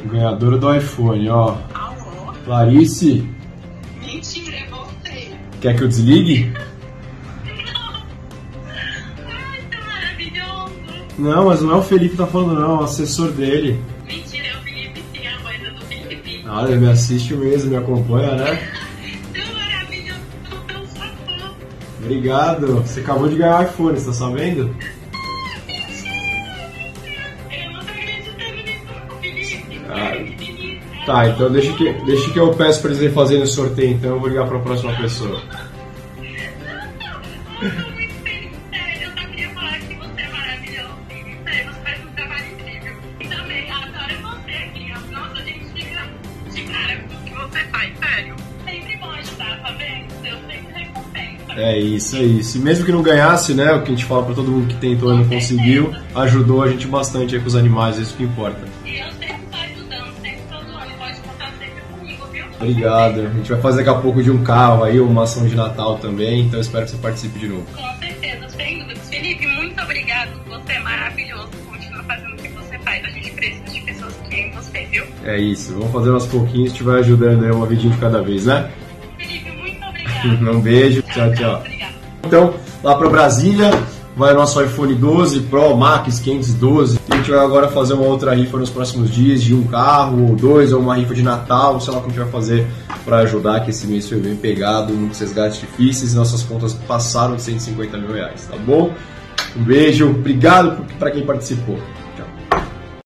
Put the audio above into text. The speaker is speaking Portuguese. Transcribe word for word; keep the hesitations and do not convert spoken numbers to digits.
Ganhadora do iPhone, ó. Alô? Clarice? Mentira, é você. Quer que eu desligue? Não. Ai, tá maravilhoso. Não, mas não é o Felipe que tá falando, não. É o assessor dele. Mentira, é o Felipe, sim, a voz é do Felipe. Ah, ele me assiste mesmo, me acompanha, né? Tão maravilhoso, tão safado. Obrigado. Você acabou de ganhar o iPhone, você tá sabendo? Eu não tô acreditando nisso, Felipe. Ah. Tá, então deixa que, deixa que eu peço pra eles fazerem o sorteio, então eu vou ligar pra próxima pessoa. Eu tô muito feliz, sério. Eu só queria falar que você é maravilhoso. Sério, você faz um trabalho incrível. E também, adoro você aqui. Nossa, a gente fica de cara com o que você faz, sério. Sempre bom ajudar, tá vendo? Deus sempre recompensa. É isso, é isso. E mesmo que não ganhasse, né, o que a gente fala pra todo mundo que tentou e não conseguiu, ajudou a gente bastante aí com os animais, é isso que importa. E eu sempre tô ajudando, sempre tô doando. Pode contar sempre comigo, viu? Obrigado. A gente vai fazer daqui a pouco de um carro aí, uma ação de Natal também, então eu espero que você participe de novo. Com certeza, sem dúvidas. Felipe, muito obrigado. Você é maravilhoso. Continua fazendo o que você faz. A gente precisa de pessoas que nem você, viu? É isso, vamos fazer aos pouquinhos, a gente vai ajudando aí uma vidinha de cada vez, né? Felipe, muito obrigado. Um beijo, tchau, tchau. Obrigada. Então, lá pra Brasília, vai o nosso iPhone doze Pro Max quinhentos e doze. E a gente vai agora fazer uma outra rifa nos próximos dias de um carro, ou dois, ou uma rifa de Natal, sei lá como a gente vai fazer para ajudar, que esse mês foi bem pegado, muitos resgates difíceis e nossas contas passaram de cento e cinquenta mil reais, tá bom? Um beijo, obrigado para quem participou.